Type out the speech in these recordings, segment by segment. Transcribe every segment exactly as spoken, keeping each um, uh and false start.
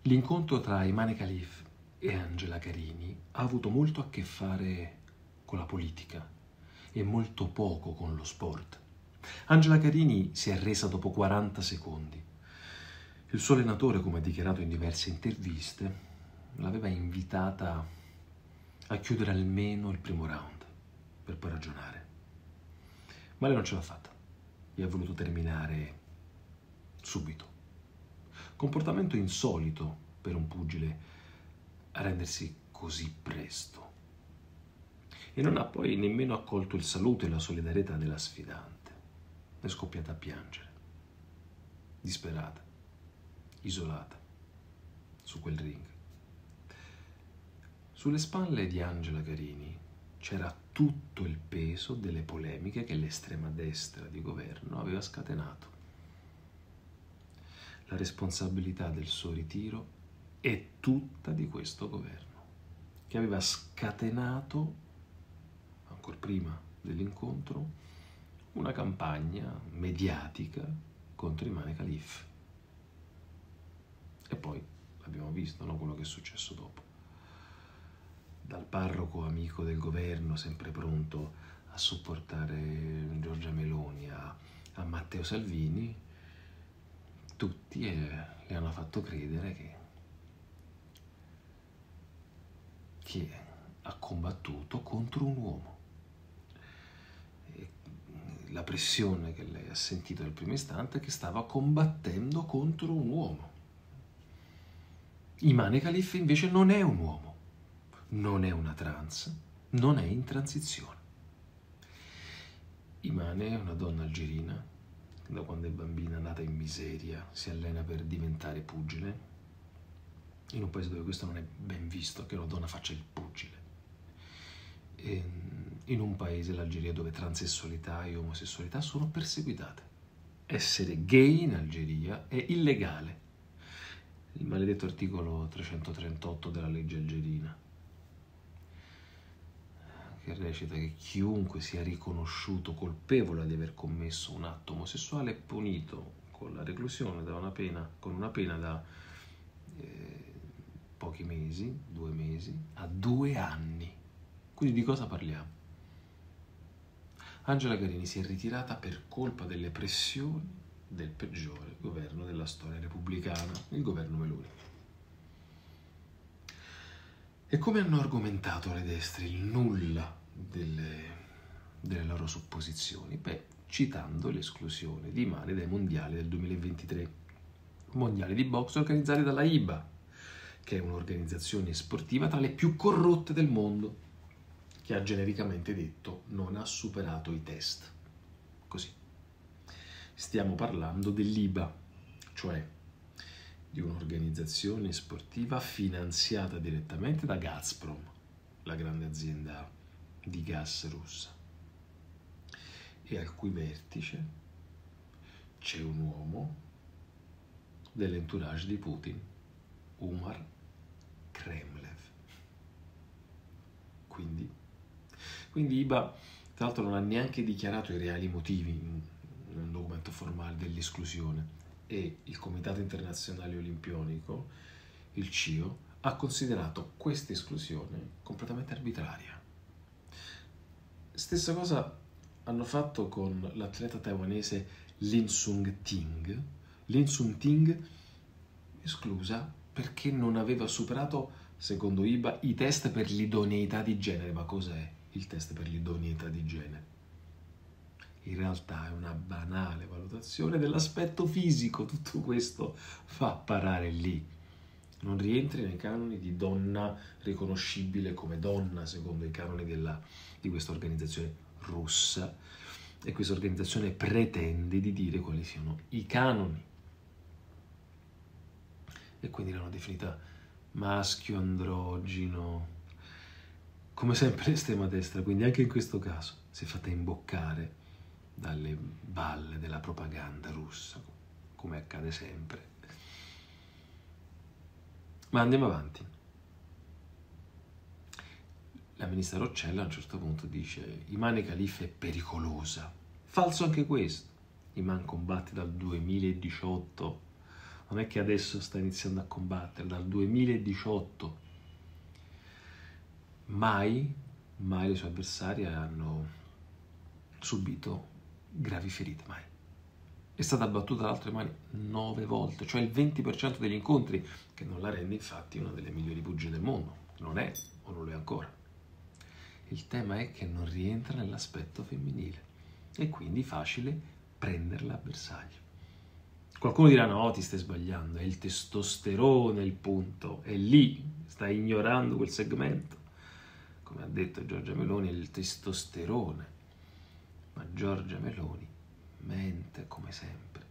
L'incontro tra Imane Khalif e Angela Carini ha avuto molto a che fare con la politica e molto poco con lo sport. Angela Carini si è arresa dopo quaranta secondi. Il suo allenatore, come ha dichiarato in diverse interviste, l'aveva invitata a chiudere almeno il primo round per poi ragionare. Ma lei non ce l'ha fatta e ha voluto terminare subito. Comportamento insolito per un pugile arrendersi così presto. E non ha poi nemmeno accolto il saluto e la solidarietà della sfidante. È scoppiata a piangere, disperata, isolata, su quel ring. Sulle spalle di Angela Carini c'era tutto il peso delle polemiche che l'estrema destra di governo aveva scatenato. La responsabilità del suo ritiro è tutta di questo governo, che aveva scatenato, ancor prima dell'incontro, una campagna mediatica contro Imane Khalif. E poi abbiamo visto, no, quello che è successo dopo. Dal parroco amico del governo, sempre pronto a supportare Giorgia Meloni, a, a Matteo Salvini, tutti eh, le hanno fatto credere che, che ha combattuto contro un uomo. E la pressione che lei ha sentito dal primo istante è che stava combattendo contro un uomo. Imane Khalif invece non è un uomo, non è una trans, non è in transizione. Imane è una donna algerina, da quando è bambina, nata in miseria, si allena per diventare pugile, in un paese dove questo non è ben visto, che una donna faccia il pugile. E in un paese, l'Algeria, dove transessualità e omosessualità sono perseguitate. Essere gay in Algeria è illegale. Il maledetto articolo trecentotrentotto della legge algerina, che recita che chiunque sia riconosciuto colpevole di aver commesso un atto omosessuale è punito con la reclusione da una pena, con una pena da eh, pochi mesi, due mesi, a due anni. Quindi di cosa parliamo? Angela Carini si è ritirata per colpa delle pressioni del peggiore governo della storia repubblicana, il governo Meloni. E come hanno argomentato le destre il nulla delle, delle loro supposizioni? Beh, citando l'esclusione di Imane dai mondiali del duemilaventitré, mondiali di box organizzati dalla I B A, che è un'organizzazione sportiva tra le più corrotte del mondo, che ha genericamente detto non ha superato i test. Così. Stiamo parlando dell'I B A, cioè di un'organizzazione sportiva finanziata direttamente da Gazprom, la grande azienda di gas russa, e al cui vertice c'è un uomo dell'entourage di Putin, Umar Kremlev. Quindi, quindi I B A, tra l'altro, non ha neanche dichiarato i reali motivi in un documento formale dell'esclusione, e il Comitato Internazionale Olimpionico, il C I O, ha considerato questa esclusione completamente arbitraria. Stessa cosa hanno fatto con l'atleta taiwanese Lin Sung Ting. Lin Sung Ting esclusa perché non aveva superato, secondo I B A, i test per l'idoneità di genere. Ma cos'è il test per l'idoneità di genere? In realtà è una banale valutazione dell'aspetto fisico. Tutto questo fa parare lì. Non rientri nei canoni di donna riconoscibile come donna, secondo i canoni della, di questa organizzazione russa. E questa organizzazione pretende di dire quali siano i canoni. E quindi l'hanno definita maschio, androgino, come sempre l'estrema destra. Quindi anche in questo caso si è fatta imboccare dalle balle della propaganda russa, come accade sempre. Ma andiamo avanti. La ministra Roccella a un certo punto dice: Imane Khalif è pericolosa. Falso anche questo. Imane combatte dal duemiladiciotto non è che adesso sta iniziando a combattere, dal duemiladiciotto mai, mai le sue avversarie hanno subito gravi ferite, mai. È stata battuta dalle altre mani nove volte, cioè il venti per cento degli incontri, che non la rende infatti una delle migliori pugili del mondo. Non è, o non lo è ancora. Il tema è che non rientra nell'aspetto femminile e quindi facile prenderla a bersaglio. Qualcuno dirà no, ti stai sbagliando, è il testosterone il punto, è lì, stai ignorando quel segmento. Come ha detto Giorgia Meloni, è il testosterone. Ma Giorgia Meloni mente come sempre.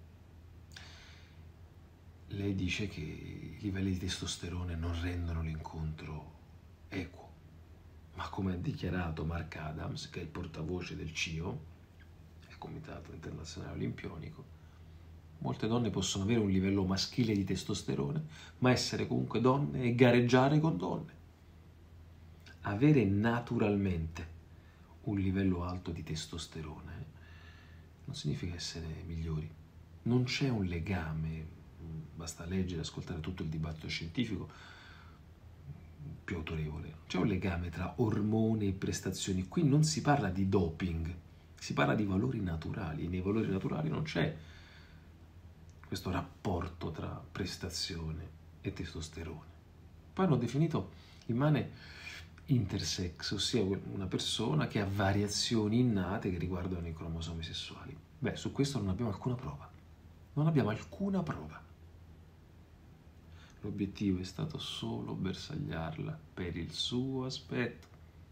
Lei dice che i livelli di testosterone non rendono l'incontro equo, ma come ha dichiarato Mark Adams, che è il portavoce del C I O, il Comitato Internazionale Olimpionico, molte donne possono avere un livello maschile di testosterone, ma essere comunque donne e gareggiare con donne. Avere naturalmente un livello alto di testosterone non significa essere migliori. Non c'è un legame, basta leggere, ascoltare tutto il dibattito scientifico più autorevole. C'è un legame tra ormoni e prestazioni. Qui non si parla di doping, si parla di valori naturali. E nei valori naturali non c'è questo rapporto tra prestazione e testosterone. Poi hanno definito immane intersex, ossia una persona che ha variazioni innate che riguardano i cromosomi sessuali. Beh, su questo non abbiamo alcuna prova. Non abbiamo alcuna prova. L'obiettivo è stato solo bersagliarla per il suo aspetto.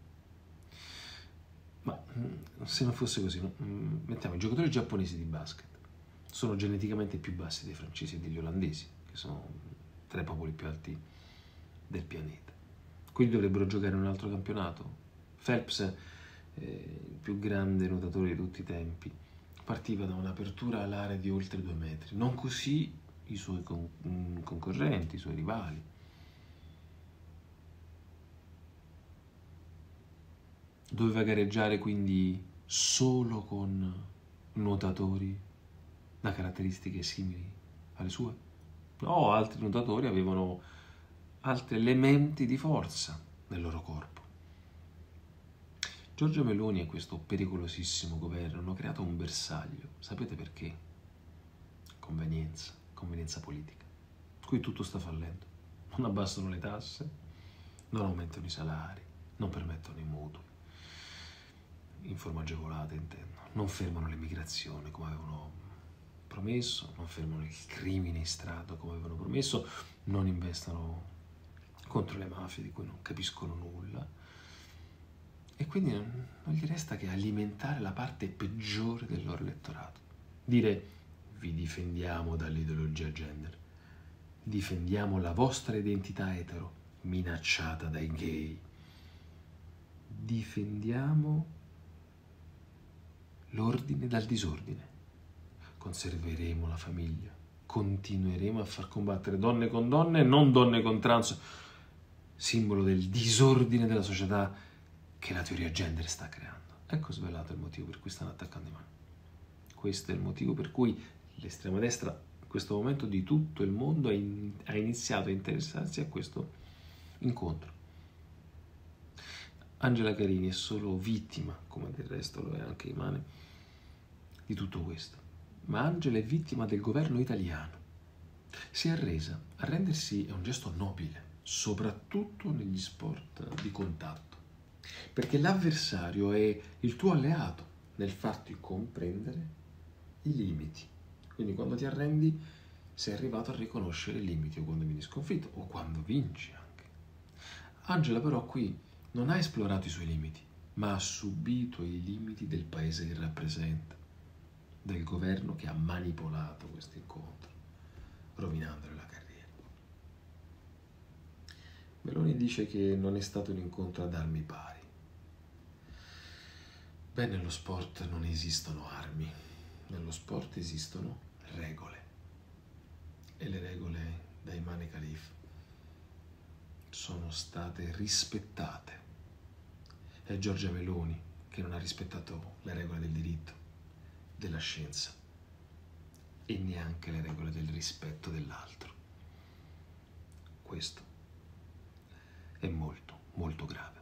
Ma se non fosse così, mettiamo i giocatori giapponesi di basket. Sono geneticamente più bassi dei francesi e degli olandesi, che sono tra i popoli più alti del pianeta. Quindi dovrebbero giocare in un altro campionato. Phelps, eh, il più grande nuotatore di tutti i tempi, partiva da un'apertura alare di oltre due metri. Non così i suoi con- concorrenti, i suoi rivali. Doveva gareggiare quindi solo con nuotatori da caratteristiche simili alle sue. No, altri nuotatori avevano altri elementi di forza nel loro corpo. Giorgia Meloni e questo pericolosissimo governo hanno creato un bersaglio. Sapete perché? Convenienza, convenienza politica. Qui tutto sta fallendo. Non abbassano le tasse, non aumentano i salari, non permettono i mutui, in forma agevolata intendo, non fermano l'immigrazione come avevano promesso, non fermano il crimine in strada come avevano promesso, non investono contro le mafie di cui non capiscono nulla, e quindi non, non gli resta che alimentare la parte peggiore del loro elettorato. Dire vi difendiamo dall'ideologia gender, difendiamo la vostra identità etero minacciata dai gay, difendiamo l'ordine dal disordine, conserveremo la famiglia, continueremo a far combattere donne con donne e non donne con trans, simbolo del disordine della società che la teoria gender sta creando. Ecco svelato il motivo per cui stanno attaccando i mani. Questo è il motivo per cui l'estrema destra in questo momento di tutto il mondo ha iniziato a interessarsi a questo incontro. Angela Carini è solo vittima, come del resto lo è anche Imane, di tutto questo. Ma Angela è vittima del governo italiano. Si è arresa. Arrendersi è un gesto nobile, soprattutto negli sport di contatto, perché l'avversario è il tuo alleato nel farti comprendere i limiti. Quindi quando ti arrendi sei arrivato a riconoscere i limiti, o quando vieni sconfitto, o quando vinci anche. Angela però qui non ha esplorato i suoi limiti, ma ha subito i limiti del paese che rappresenta, del governo che ha manipolato questo incontro, rovinandole la carriera. Meloni dice che non è stato un incontro ad armi pari. Beh, nello sport non esistono armi, nello sport esistono regole. E le regole da Imane Khalif sono state rispettate. È Giorgia Meloni che non ha rispettato le regole del diritto, della scienza e neanche le regole del rispetto dell'altro. Questo è molto, molto grave.